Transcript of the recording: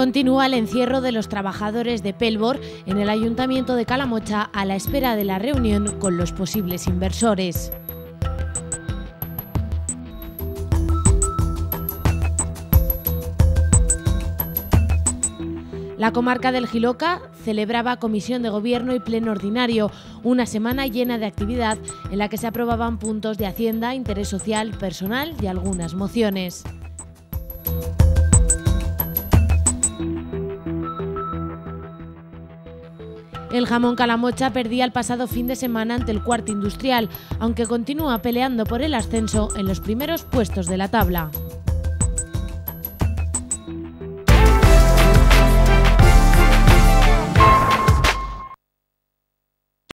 Continúa el encierro de los trabajadores de Pelbor en el Ayuntamiento de Calamocha a la espera de la reunión con los posibles inversores. La comarca del Jiloca celebraba comisión de gobierno y pleno ordinario, una semana llena de actividad en la que se aprobaban puntos de Hacienda, interés social, personal y algunas mociones. El jamón Calamocha perdía el pasado fin de semana ante el Cuart Industrial, aunque continúa peleando por el ascenso en los primeros puestos de la tabla.